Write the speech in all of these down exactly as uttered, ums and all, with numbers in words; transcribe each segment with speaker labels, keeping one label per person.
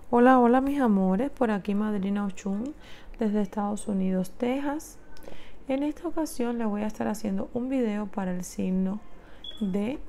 Speaker 1: Hola, hola mis amores, por aquí Madrina Ochun desde Estados Unidos, Texas. En esta ocasión les voy a estar haciendo un video para el signo de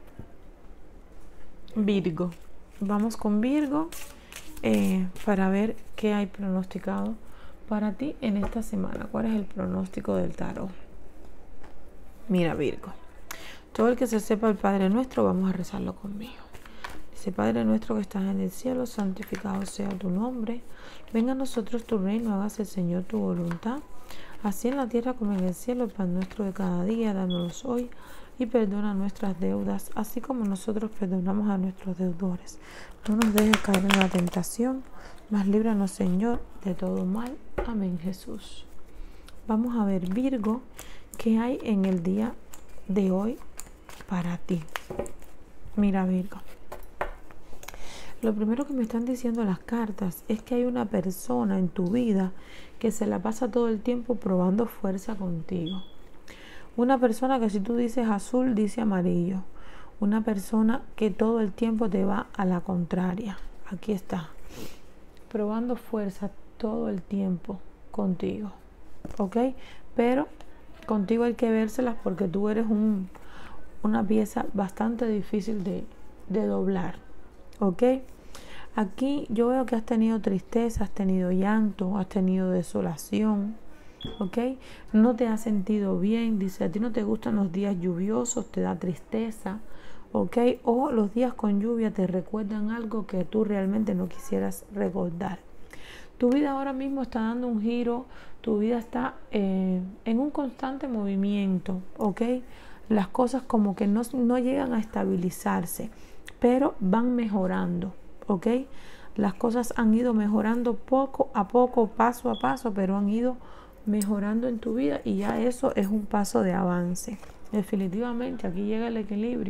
Speaker 1: Virgo. Vamos con Virgo eh, para ver qué hay pronosticado para ti en esta semana. ¿Cuál es el pronóstico del tarot? Mira, Virgo, todo el que se sepa el Padre Nuestro, vamos a rezarlo conmigo. Dice: Padre nuestro que estás en el cielo, santificado sea tu nombre. Venga a nosotros tu reino, hágase, Señor, tu voluntad, así en la tierra como en el cielo. El pan nuestro de cada día, dános hoy, y perdona nuestras deudas, así como nosotros perdonamos a nuestros deudores. No nos dejes caer en la tentación, mas líbranos, Señor, de todo mal. Amén, Jesús. Vamos a ver, Virgo, qué hay en el día de hoy para ti. Mira, Virgo, lo primero que me están diciendo las cartas es que hay una persona en tu vida que se la pasa todo el tiempo probando fuerza contigo. Una persona que si tú dices azul, dice amarillo. Una persona que todo el tiempo te va a la contraria. Aquí está. Probando fuerza todo el tiempo contigo. ¿Ok? Pero contigo hay que vérselas porque tú eres un, una pieza bastante difícil de, de doblar. ¿Ok? Aquí yo veo que has tenido tristeza, has tenido llanto, has tenido desolación. ¿Ok? No te has sentido bien. Dice: a ti no te gustan los días lluviosos, te da tristeza. ¿Ok? O los días con lluvia te recuerdan algo que tú realmente no quisieras recordar. Tu vida ahora mismo está dando un giro. Tu vida está eh, en un constante movimiento. ¿Ok? Las cosas como que no, no llegan a estabilizarse, pero van mejorando. ¿Ok? Las cosas han ido mejorando poco a poco, paso a paso, pero han ido mejorando en tu vida y ya eso es un paso de avance. Definitivamente aquí llega el equilibrio.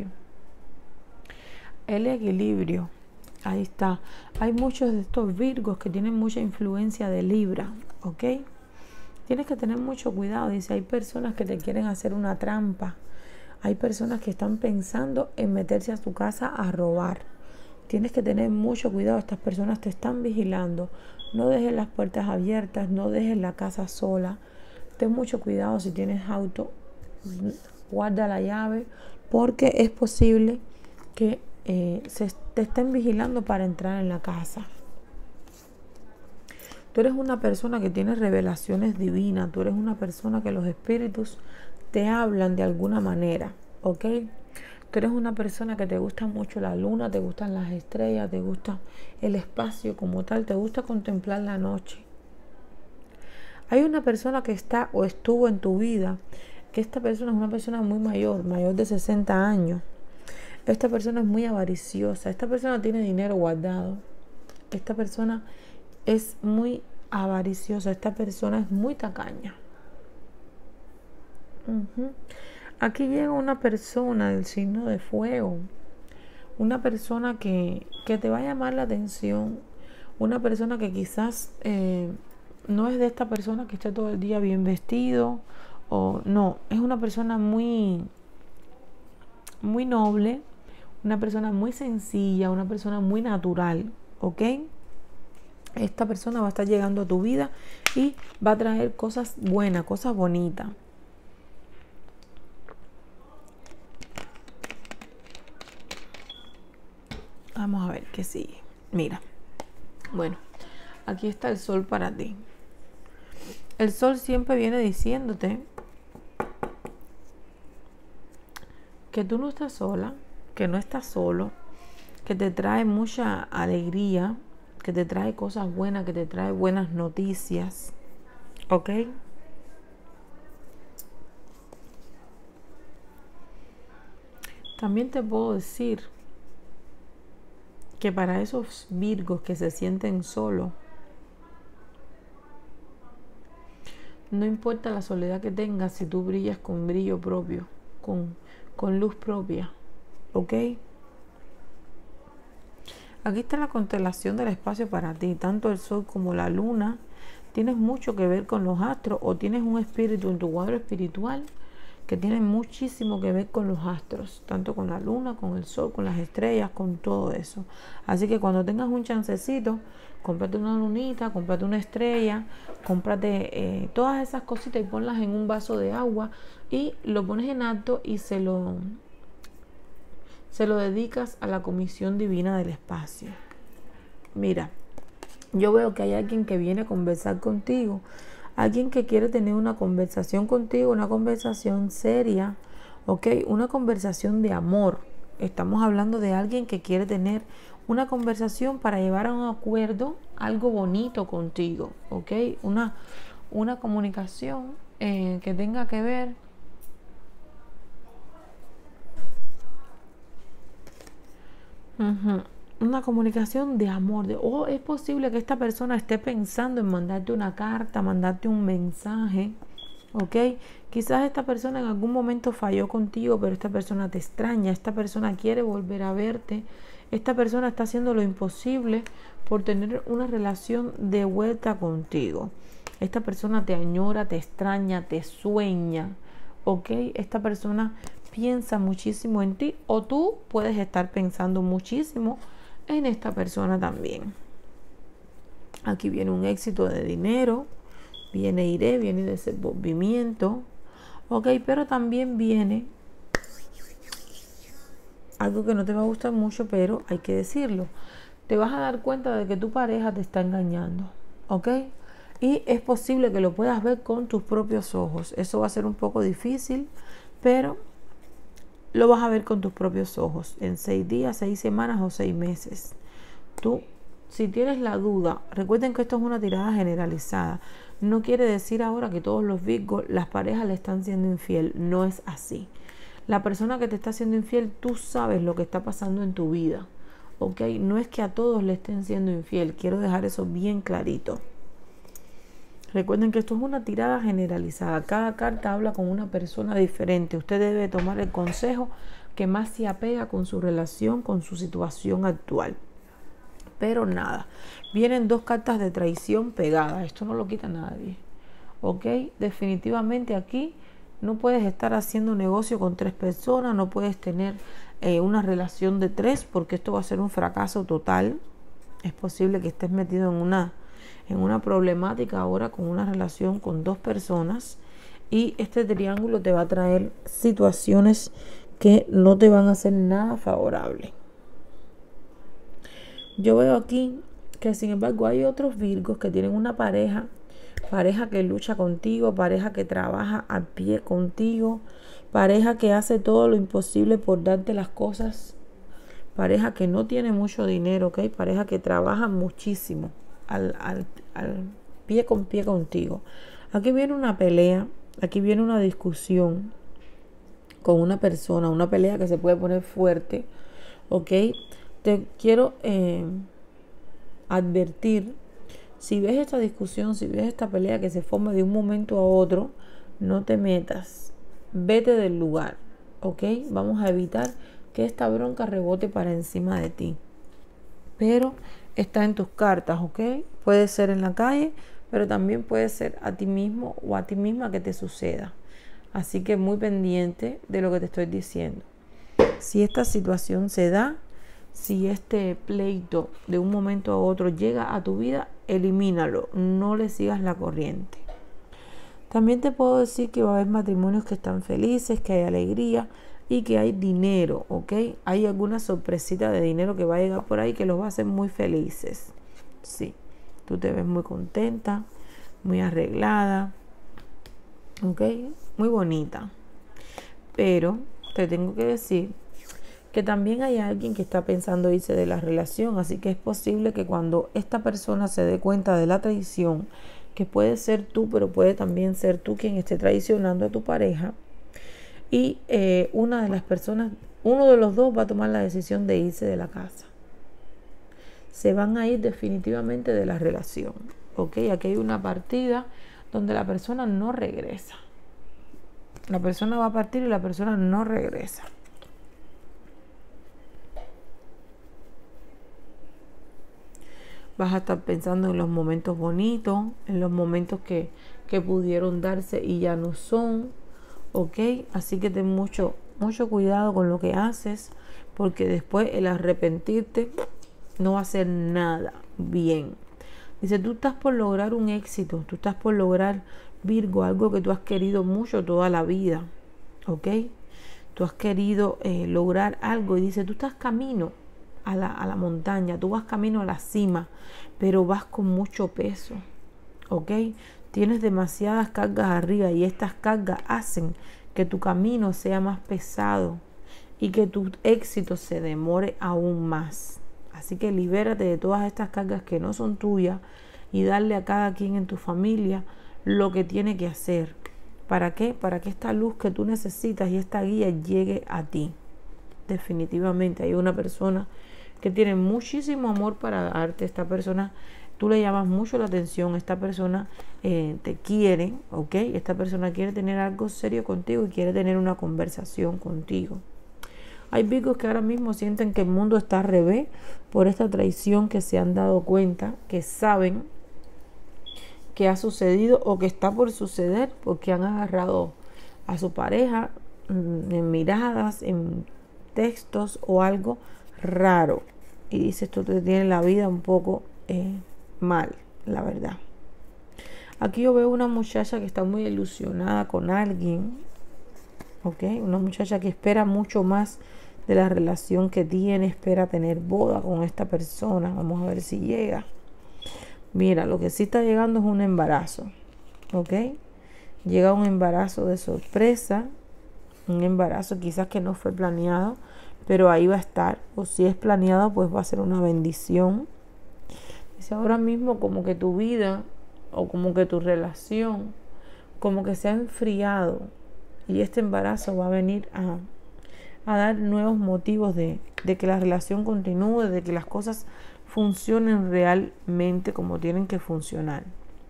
Speaker 1: El equilibrio. Ahí está. Hay muchos de estos Virgos que tienen mucha influencia de Libra. ¿Ok? Tienes que tener mucho cuidado. Dice: hay personas que te quieren hacer una trampa. Hay personas que están pensando en meterse a tu casa a robar. Tienes que tener mucho cuidado. Estas personas te están vigilando. No dejes las puertas abiertas. No dejes la casa sola. Ten mucho cuidado. Si tienes auto, guarda la llave, porque es posible que eh, se te estén vigilando para entrar en la casa. Tú eres una persona que tiene revelaciones divinas. Tú eres una persona que los espíritus te hablan de alguna manera. ¿Ok? Tú eres una persona que te gusta mucho la luna, te gustan las estrellas, te gusta el espacio como tal, te gusta contemplar la noche. Hay una persona que está o estuvo en tu vida, que esta persona es una persona muy mayor, mayor de sesenta años. Esta persona es muy avariciosa, esta persona tiene dinero guardado. Esta persona es muy avariciosa, esta persona es muy tacaña. Uh-huh. Aquí llega una persona del signo de fuego, una persona que, que te va a llamar la atención, una persona que quizás eh, no es de esta persona que esté todo el día bien vestido, o no, es una persona muy, muy noble, una persona muy sencilla, una persona muy natural, ¿ok? Esta persona va a estar llegando a tu vida y va a traer cosas buenas, cosas bonitas. Vamos a ver qué sigue. Mira, bueno, aquí está el sol para ti. El sol siempre viene diciéndote que tú no estás sola, que no estás solo, que te trae mucha alegría, que te trae cosas buenas, que te trae buenas noticias. ¿Ok? También te puedo decir que para esos Virgos que se sienten solos, no importa la soledad que tengas si tú brillas con brillo propio, con, con luz propia. ¿Ok? Aquí está la constelación del espacio para ti. Tanto el sol como la luna tienes mucho que ver con los astros, o tienes un espíritu en tu cuadro espiritual que tienen muchísimo que ver con los astros, tanto con la luna, con el sol, con las estrellas, con todo eso. Así que cuando tengas un chancecito, cómprate una lunita, cómprate una estrella, cómprate eh, todas esas cositas y ponlas en un vaso de agua y lo pones en alto y se lo, se lo dedicas a la comisión divina del espacio. Mira, yo veo que hay alguien que viene a conversar contigo, alguien que quiere tener una conversación contigo, una conversación seria, ¿ok? Una conversación de amor. Estamos hablando de alguien que quiere tener una conversación para llevar a un acuerdo algo bonito contigo, ¿ok? Una, una comunicación eh, que tenga que ver uh-huh. Una comunicación de amor, de, o oh, es posible que esta persona esté pensando en mandarte una carta, mandarte un mensaje, ¿ok? Quizás esta persona en algún momento falló contigo, pero esta persona te extraña, esta persona quiere volver a verte, esta persona está haciendo lo imposible por tener una relación de vuelta contigo. Esta persona te añora, te extraña, te sueña, ¿ok? Esta persona piensa muchísimo en ti, o tú puedes estar pensando muchísimo en esta persona también. Aquí viene un éxito de dinero, viene iré, viene desenvolvimiento, ok, pero también viene algo que no te va a gustar mucho, pero hay que decirlo. Te vas a dar cuenta de que tu pareja te está engañando, ok, y es posible que lo puedas ver con tus propios ojos. Eso va a ser un poco difícil, pero lo vas a ver con tus propios ojos en seis días, seis semanas o seis meses. Tú, si tienes la duda, recuerden que esto es una tirada generalizada. No quiere decir ahora que todos los Virgos, las parejas le están siendo infiel. No es así. La persona que te está siendo infiel, tú sabes lo que está pasando en tu vida, ¿ok? No es que a todos le estén siendo infiel. Quiero dejar eso bien clarito. Recuerden que esto es una tirada generalizada. Cada carta habla con una persona diferente. Usted debe tomar el consejo que más se apega con su relación, con su situación actual. Pero nada, vienen dos cartas de traición pegadas. Esto no lo quita nadie, ¿ok? Definitivamente aquí no puedes estar haciendo negocio con tres personas, no puedes tener eh, una relación de tres, porque esto va a ser un fracaso total. Es posible que estés metido en una... en una problemática ahora con una relación con dos personas, y este triángulo te va a traer situaciones que no te van a hacer nada favorable. Yo veo aquí que sin embargo hay otros Virgos que tienen una pareja, pareja que lucha contigo, pareja que trabaja a pie contigo, pareja que hace todo lo imposible por darte las cosas, pareja que no tiene mucho dinero, ¿ok? Pareja que trabaja muchísimo. Al, al, al pie con pie contigo. Aquí viene una pelea, aquí viene una discusión con una persona, una pelea que se puede poner fuerte, ¿ok? Te quiero eh, advertir, si ves esta discusión, si ves esta pelea que se forma de un momento a otro, no te metas, vete del lugar, ¿ok? Vamos a evitar que esta bronca rebote para encima de ti. Pero está en tus cartas, ¿ok? Puede ser en la calle, pero también puede ser a ti mismo o a ti misma que te suceda. Así que muy pendiente de lo que te estoy diciendo. Si esta situación se da, si este pleito de un momento a otro llega a tu vida, elimínalo, no le sigas la corriente. También te puedo decir que va a haber matrimonios que están felices, que hay alegría y que hay dinero, ¿ok? Hay alguna sorpresita de dinero que va a llegar por ahí que los va a hacer muy felices. Sí, tú te ves muy contenta, muy arreglada, ¿ok? Muy bonita. Pero te tengo que decir que también hay alguien que está pensando irse de la relación, así que es posible que cuando esta persona se dé cuenta de la traición, que puede ser tú, pero puede también ser tú quien esté traicionando a tu pareja, y eh, una de las personas, uno de los dos va a tomar la decisión de irse de la casa. Se van a ir definitivamente de la relación, ¿ok? Aquí hay una partida donde la persona no regresa. La persona va a partir y la persona no regresa. Vas a estar pensando en los momentos bonitos, en los momentos que, que pudieron darse y ya no son, ¿ok? Así que ten mucho, mucho cuidado con lo que haces, porque después el arrepentirte no va a ser nada bien. Dice, tú estás por lograr un éxito, tú estás por lograr, Virgo, algo que tú has querido mucho toda la vida, ¿ok? Tú has querido eh, lograr algo y dice, tú estás camino a la, a la montaña, tú vas camino a la cima, pero vas con mucho peso, ¿ok? Tienes demasiadas cargas arriba y estas cargas hacen que tu camino sea más pesado y que tu éxito se demore aún más. Así que libérate de todas estas cargas que no son tuyas y darle a cada quien en tu familia lo que tiene que hacer. ¿Para qué? Para que esta luz que tú necesitas y esta guía llegue a ti. Definitivamente hay una persona que tiene muchísimo amor para darte. Esta persona, tú le llamas mucho la atención. Esta persona eh, te quiere, ¿ok? Esta persona quiere tener algo serio contigo y quiere tener una conversación contigo. Hay Virgos que ahora mismo sienten que el mundo está al revés por esta traición, que se han dado cuenta, que saben que ha sucedido o que está por suceder, porque han agarrado a su pareja en miradas, en textos o algo raro. Y dice, esto te tiene la vida un poco eh, mal, la verdad. Aquí yo veo una muchacha que está muy ilusionada con alguien, ¿ok? Una muchacha que espera mucho más de la relación que tiene, espera tener boda con esta persona. Vamos a ver si llega. Mira, lo que sí está llegando es un embarazo, ¿ok? Llega un embarazo de sorpresa, un embarazo quizás que no fue planeado, pero ahí va a estar. O si es planeado, pues va a ser una bendición. Dice, ahora mismo como que tu vida o como que tu relación como que se ha enfriado y este embarazo va a venir a, a dar nuevos motivos de, de que la relación continúe, de que las cosas funcionen realmente como tienen que funcionar.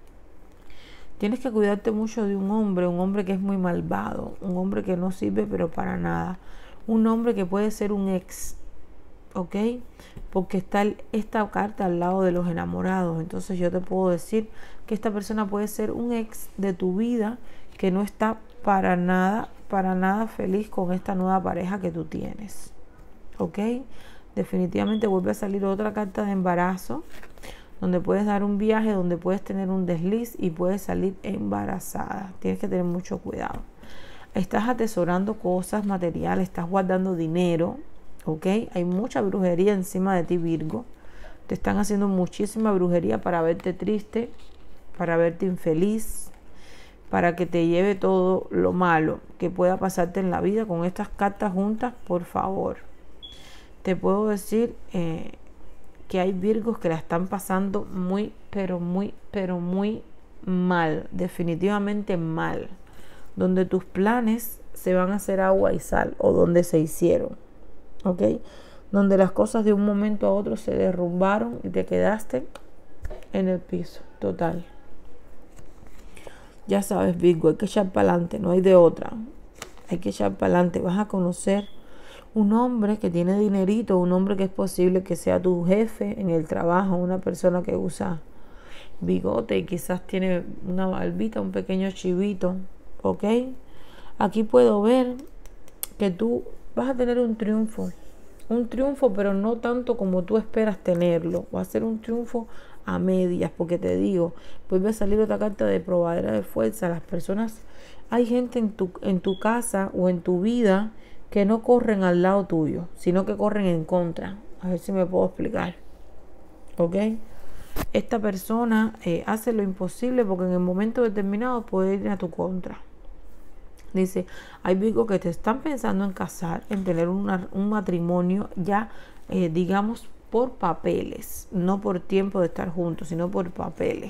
Speaker 1: Tienes que cuidarte mucho de un hombre, un hombre que es muy malvado, un hombre que no sirve pero para nada, un hombre que puede ser un ex, ¿ok? Porque está el, esta carta al lado de los enamorados. Entonces yo te puedo decir que esta persona puede ser un ex de tu vida que no está para nada, para nada feliz con esta nueva pareja que tú tienes, ¿ok? Definitivamente vuelve a salir otra carta de embarazo, donde puedes dar un viaje, donde puedes tener un desliz y puedes salir embarazada. Tienes que tener mucho cuidado. Estás atesorando cosas materiales, estás guardando dinero, ¿ok? Hay mucha brujería encima de ti, Virgo. Te están haciendo muchísima brujería para verte triste, para verte infeliz, para que te lleve todo lo malo que pueda pasarte en la vida. Con estas cartas juntas, por favor, te puedo decir eh, que hay Virgos que la están pasando muy, pero muy, pero muy mal, definitivamente mal, donde tus planes se van a hacer agua y sal, o donde se hicieron, ¿ok? Donde las cosas de un momento a otro se derrumbaron y te quedaste en el piso, total. Ya sabes, Virgo, hay que echar para adelante, no hay de otra. Hay que echar para adelante. Vas a conocer un hombre que tiene dinerito, un hombre que es posible que sea tu jefe en el trabajo, una persona que usa bigote y quizás tiene una barbita, un pequeño chivito, ¿ok? Aquí puedo ver que tú vas a tener un triunfo, un triunfo, pero no tanto como tú esperas tenerlo. Va a ser un triunfo a medias, porque te digo, vuelve a salir otra carta de probadera de fuerza. Las personas, hay gente en tu, en tu casa o en tu vida que no corren al lado tuyo, sino que corren en contra. A ver si me puedo explicar, ¿ok? Esta persona eh, hace lo imposible porque en el momento determinado puede ir a tu contra. Dice, hay Virgo que te están pensando en casar, en tener una, un matrimonio ya, eh, digamos, por papeles, no por tiempo de estar juntos, sino por papeles.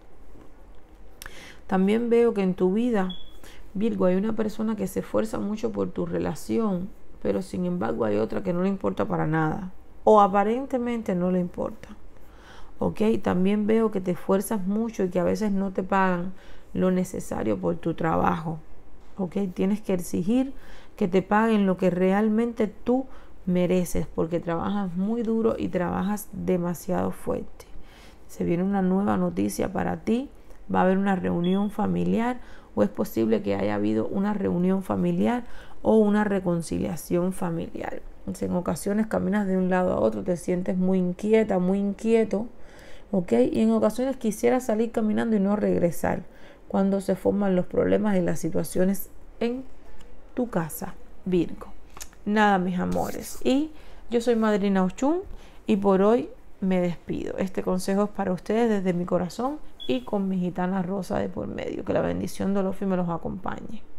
Speaker 1: También veo que en tu vida, Virgo, hay una persona que se esfuerza mucho por tu relación, pero sin embargo hay otra que no le importa para nada, o aparentemente no le importa, ¿ok? También veo que te esfuerzas mucho y que a veces no te pagan lo necesario por tu trabajo, ¿ok? Tienes que exigir que te paguen lo que realmente tú mereces, porque trabajas muy duro y trabajas demasiado fuerte. Se viene una nueva noticia para ti, va a haber una reunión familiar o es posible que haya habido una reunión familiar o una reconciliación familiar. En ocasiones caminas de un lado a otro, te sientes muy inquieta, muy inquieto, ¿ok? Y en ocasiones quisieras salir caminando y no regresar cuando se forman los problemas y las situaciones en tu casa, Virgo. Nada, mis amores. Y yo soy Madrina Ochun y por hoy me despido. Este consejo es para ustedes desde mi corazón y con mi gitana rosa de por medio. Que la bendición de Olofi me los acompañe.